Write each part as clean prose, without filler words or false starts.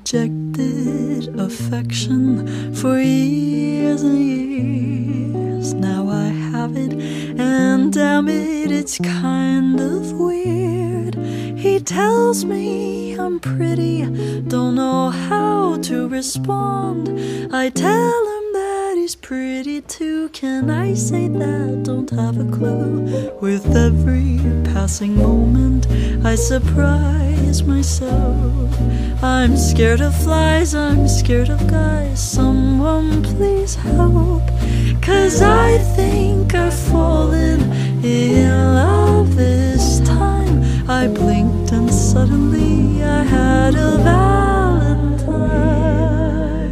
rejected affection for years and years. Now I have it, and damn it, it's kind of weird. He tells me I'm pretty, don't know how to respond. I tell him that he's pretty too. Can I say that? Don't have a clue. With every passing moment I surprise myself. I'm scared of flies, I'm scared of guys. Someone please help, 'cause I think I've fallen in love this time. I blinked and suddenly I had a Valentine.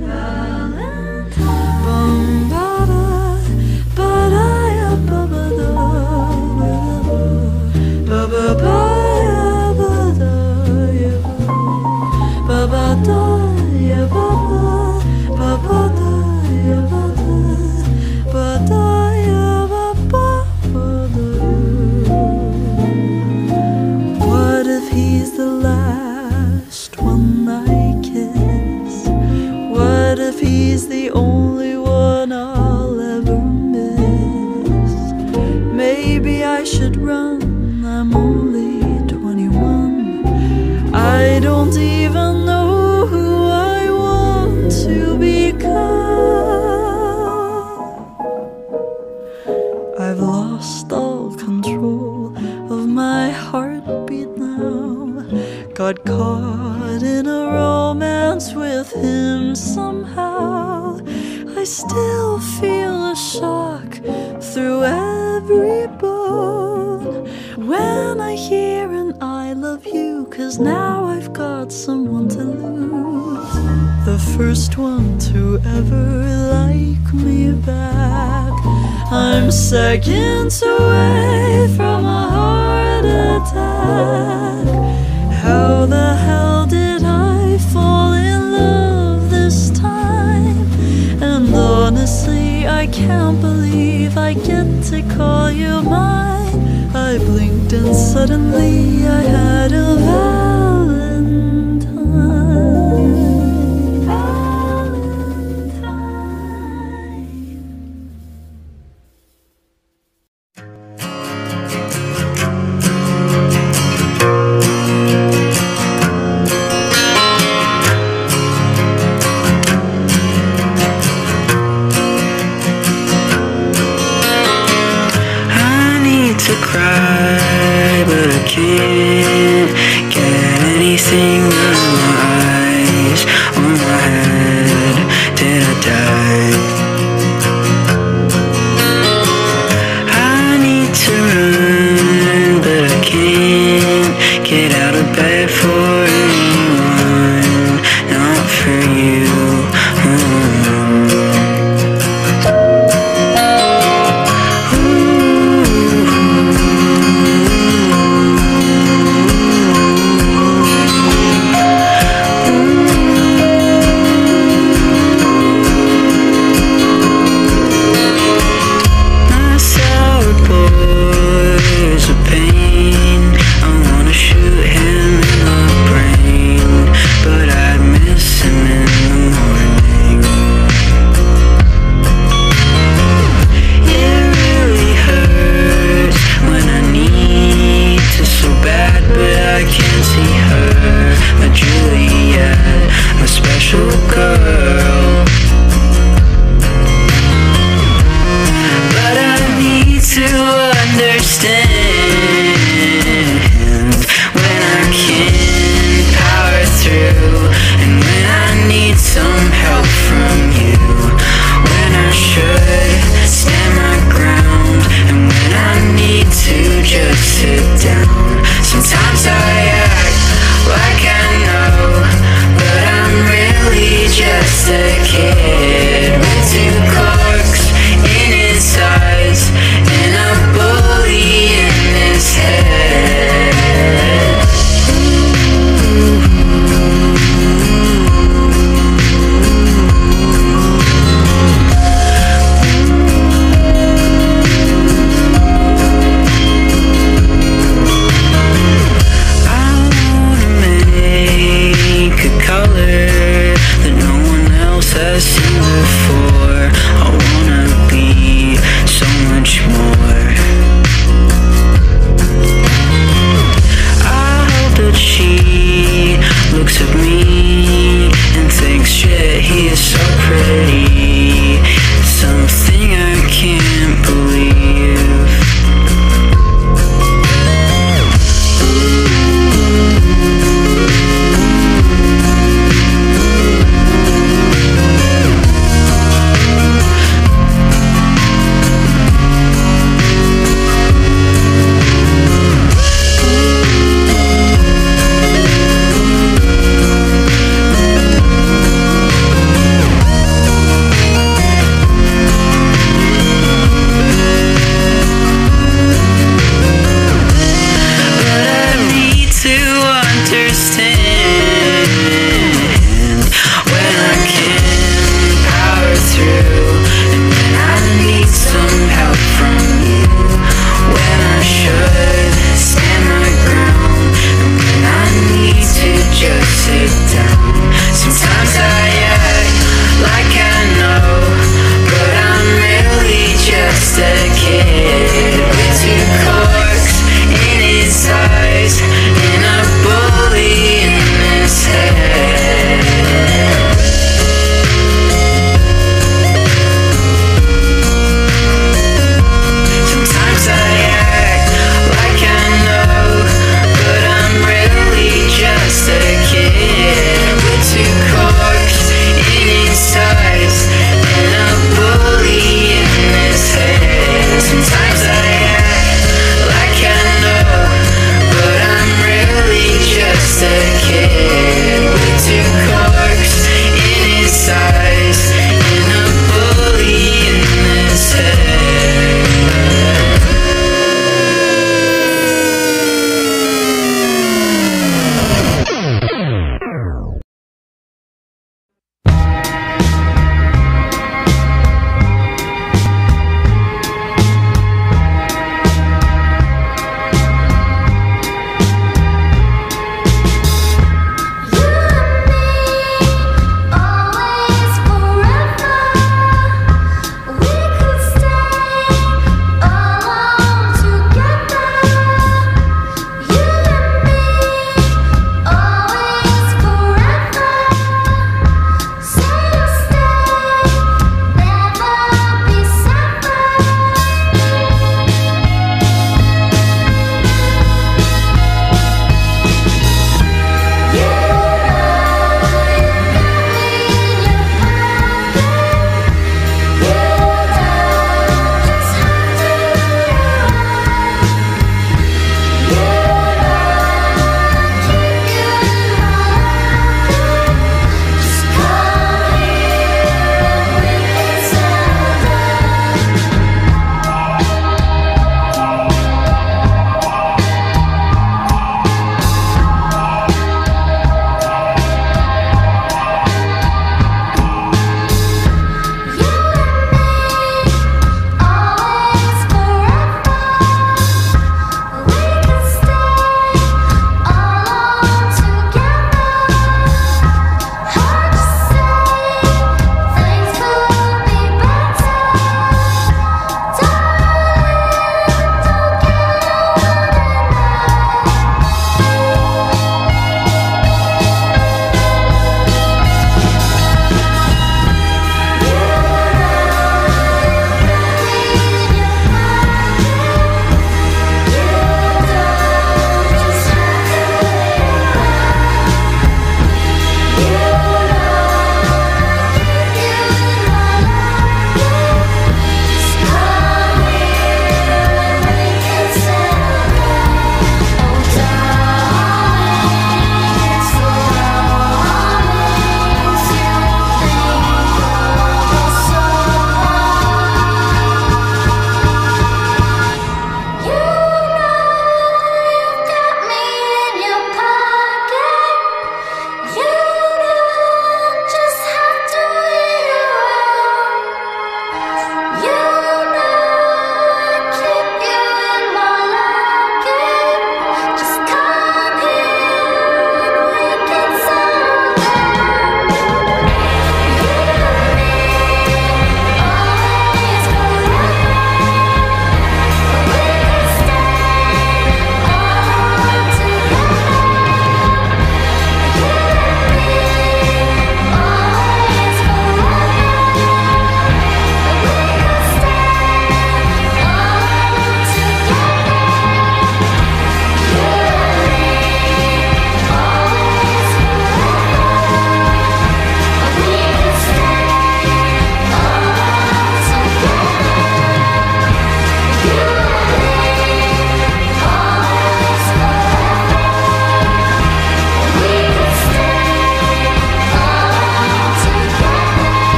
Bum-ba-da, ba-da-ya, ba-ba-da, ba-ba-ba-ya, ba-da-ya, ba-ba-da-ya, ba-ba, ba-ba-da-ya, ba-da, ba-da-ya, ba-ba-ba-da. What if he's the last one I kiss? What if he's the only one I'll ever miss? Maybe I should run, I'm only 21. I don't even know who I want to become. I've lost all control of my heartbeat now. Got caught in a romance with him somehow. I still feel a shock through every bone when I hear an I love you, 'cause now I've got someone to lose. The first one to ever like me back. I'm seconds away from a heart attack. How the hell did I fall in love this time? And honestly, I can't believe I get to call you mine. I blinked and suddenly I had a Valentine. Cry, but I can't get anything out of my eyes or my head. Did I die? I need to run, but I can't get out of bed for anyone, not for you.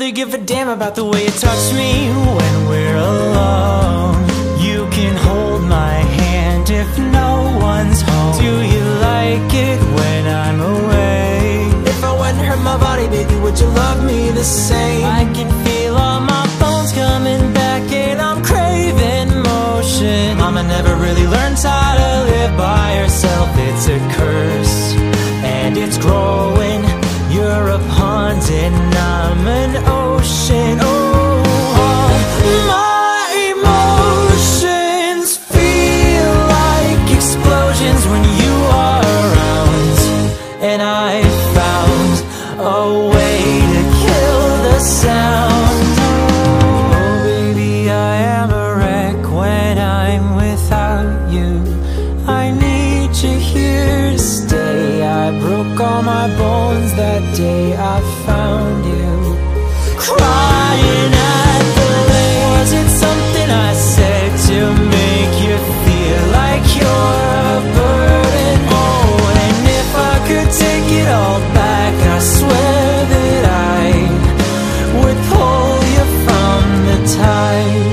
really give a damn about the way you touch me when we're alone. You can hold my hand if no one's home. Do you like it when I'm away? If I wouldn't hurt my body, baby, would you love me the same? I can feel all my bones coming back and I'm craving motion. Mama never really learns how to live by herself. It's a curse and it's growing. You're a pond and I'm an ocean. Oh, all my emotions feel like explosions when you are around. And I found a way to kill the sound. Oh, baby, I am a wreck when I'm without you. I need you here to stay. I broke all my bones that day I found you. Crying at the lake. Was it something I said to make you feel like you're a burden? Oh, and if I could take it all back, I swear that I would pull you from the tide.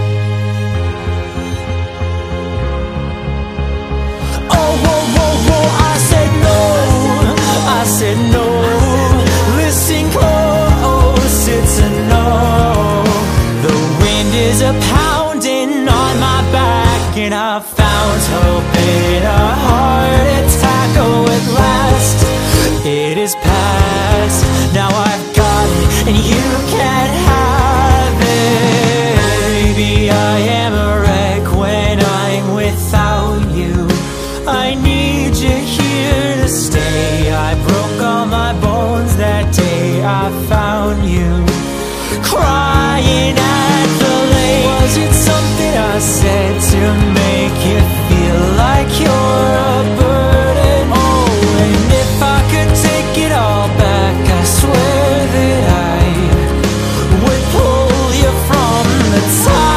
Oh, whoa, whoa, whoa, I said no. I said no. Listen close, it's a no. The wind is a pounding on my back and I found hope in a heart attack. Oh, at last it is past. Now I've got it and you can't have it. Baby, I am a wreck when I'm without you. I need you here to stay. I broke all my bones that day I found you. Crying at the lake. Was it something I said to make you feel like you're a burden? Oh, and if I could take it all back, I swear that I would pull you from the top.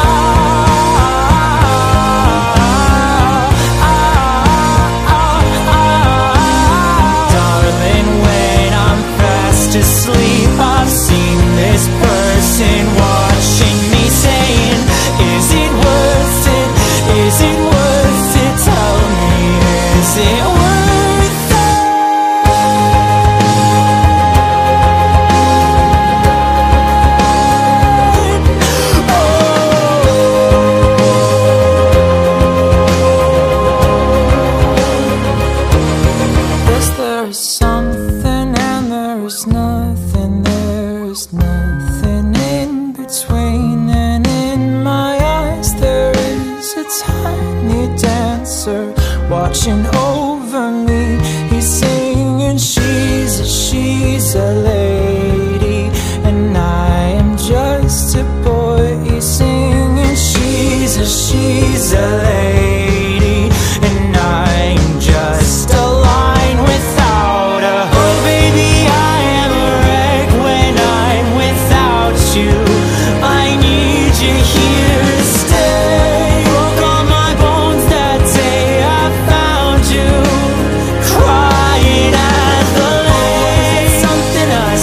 Darling, when I'm fast asleep, I've seen this person watching me saying, is it worth it? Is it worth it? Tell me, is it worth it? Yes, there's something and there's nothing. There's nothing in between. And in my eyes there is a tiny dancer watching over me. He's singing, she's a lady and I am just a boy. He's singing, she's a lady and I'm just a line without a hook. Oh, baby, I am a wreck when I'm without you. I need you here to stay. Broke all my bones that day I found you. Crying at the lake. Something I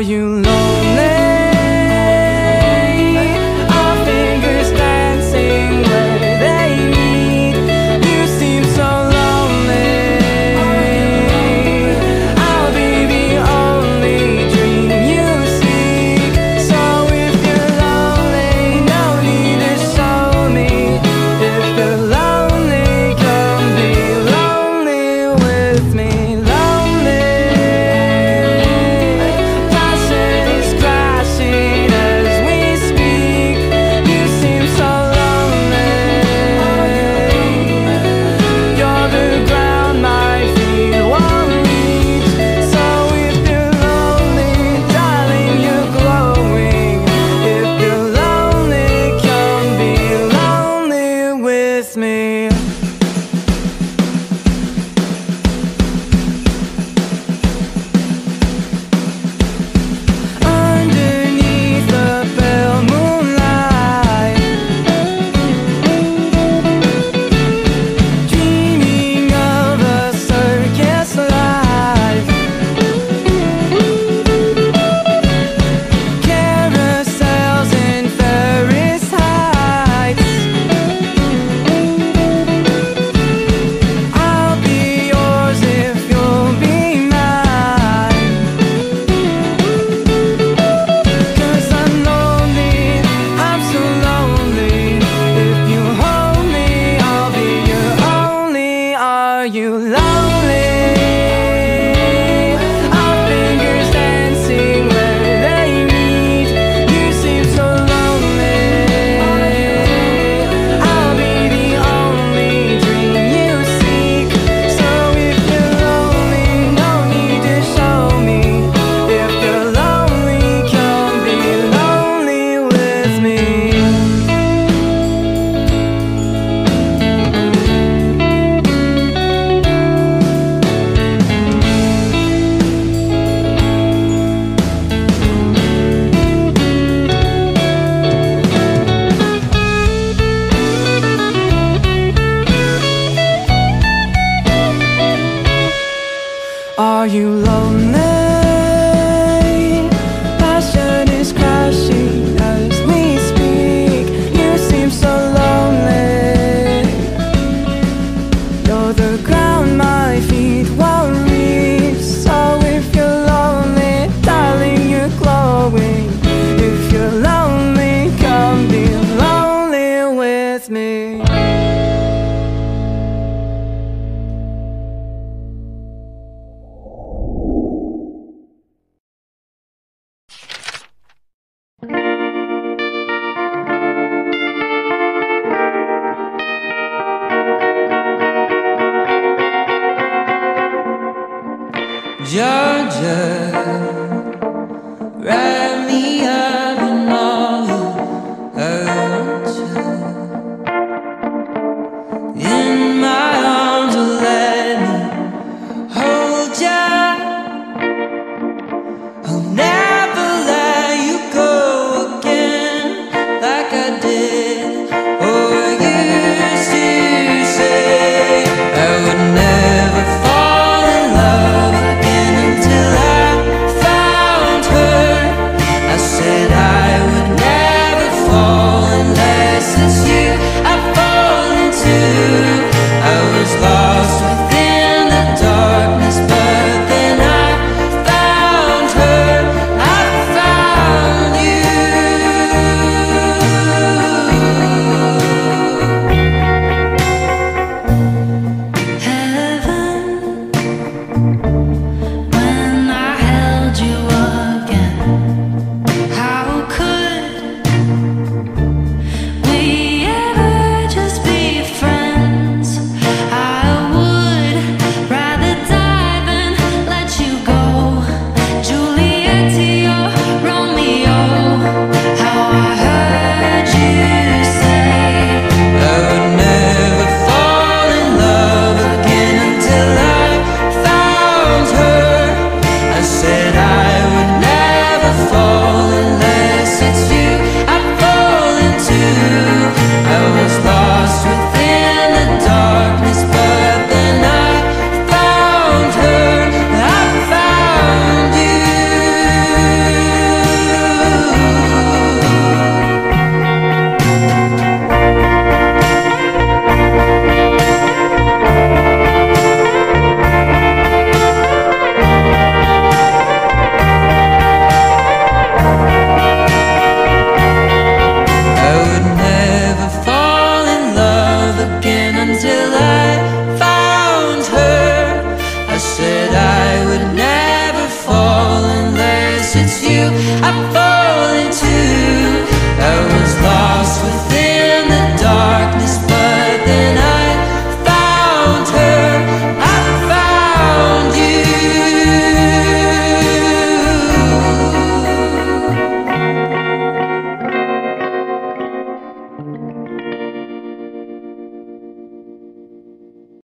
you